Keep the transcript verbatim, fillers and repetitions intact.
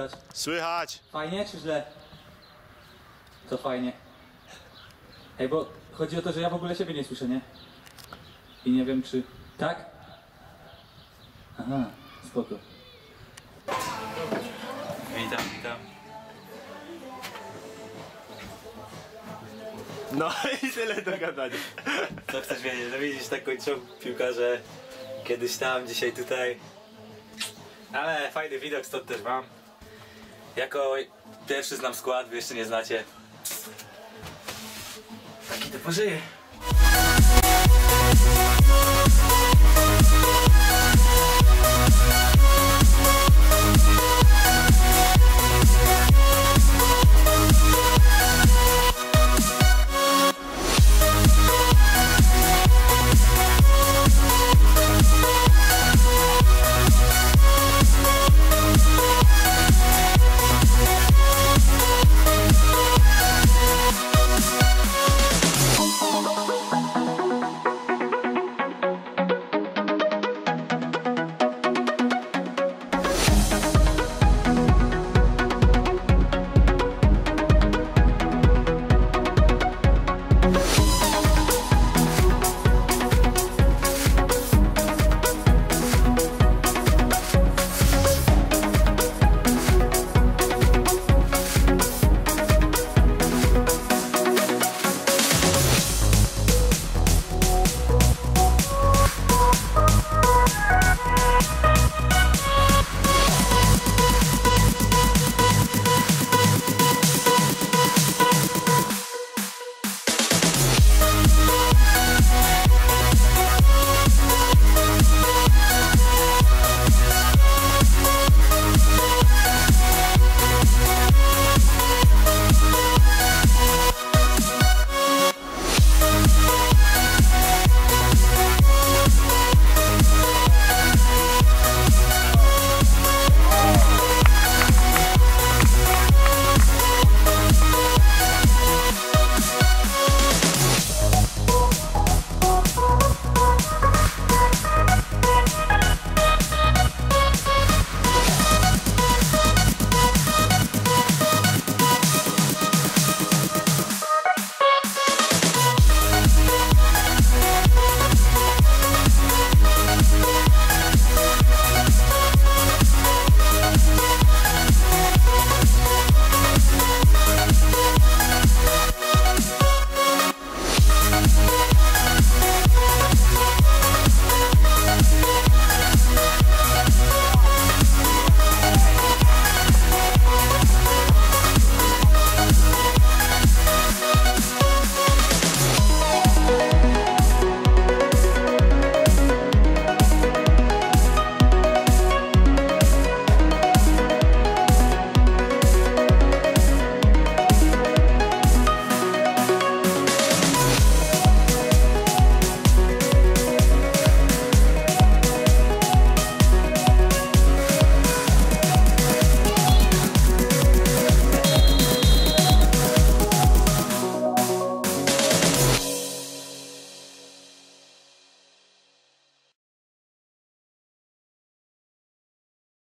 słychać? Słychać! Fajnie czy źle? To fajnie. Ej, bo chodzi o to, że ja w ogóle siebie nie słyszę, nie? I nie wiem czy... Tak? Aha, spoko. Witam, witam. No i tyle do gadania. Co chcesz wiedzieć? No widzisz, tak kończą piłkarze. Kiedyś tam, dzisiaj tutaj. Ale fajny widok stąd też mam. Jako pierwszy znam skład, wy jeszcze nie znacie. Taki to pożyje.